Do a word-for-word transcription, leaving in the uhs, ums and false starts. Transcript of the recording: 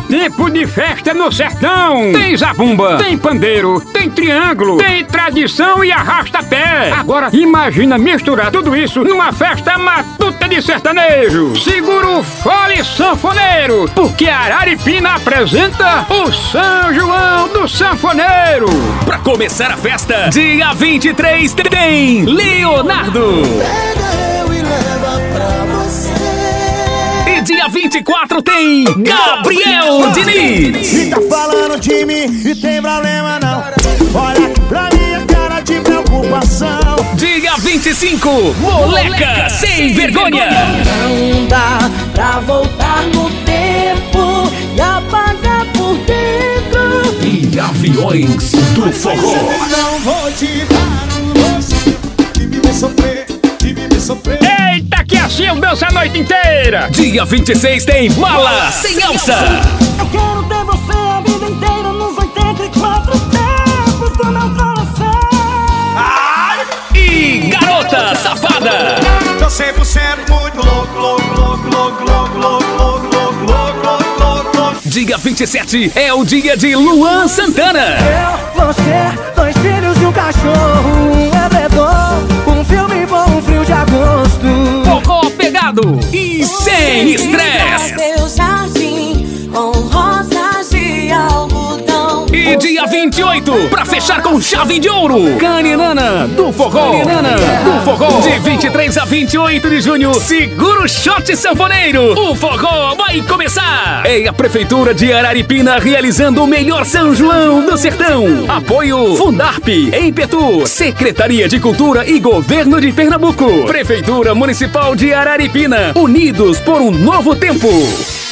tempo de festa no sertão. Tem zabumba, tem pandeiro, tem triângulo, tem tradição e arrasta-pé. Agora imagina misturar tudo isso numa festa matuta de sertanejo. Segura o fole sanfoneiro, porque Araripina apresenta o São João do Sanfoneiro. Pra começar a festa, dia vinte e três tem Leonardo. Pega eu e leva pra você. E dia vinte e quatro tem Gabriel Diniz. E tá falando de mim e tem problema não. Olha pra minha cara de preocupação. Dia vinte e cinco, Moleca Sem Vergonha. Não dá pra voltar no tempo e apagar por dentro. E Aviões do Forró. Não vou te dar um rosto que me vê sofrer, que me vê sofrer. Eita, que assim eu danço a noite inteira. Dia vinte e seis tem Mala Sem Alça. Eu quero ter você a vida inteira nos oitenta e quatro tempos do meu coração. E Garota Safada. Eu sei você é muito louco, louco, louco, louco, louco, louco, louco, louco, louco, louco, louco. Dia vinte e sete é o dia de Luan Santana. Eu, você, dois filhos e um cachorro, um edredom, um filme bom, um frio de agosto. Forró pegado e sem estresse. Seu jardim com rosas de algodão. E dia vinte e oito, pra fechar com chave de ouro, Caninana do Forró. Caninana do Forró. De vinte e três a vinte e oito de junho, segura o shot sanfoneiro. O forró vai começar. É a Prefeitura de Araripina realizando o melhor São João do Sertão. Apoio Fundarp, Empetu, Secretaria de Cultura e Governo de Pernambuco. Prefeitura Municipal de Araripina, unidos por um novo tempo.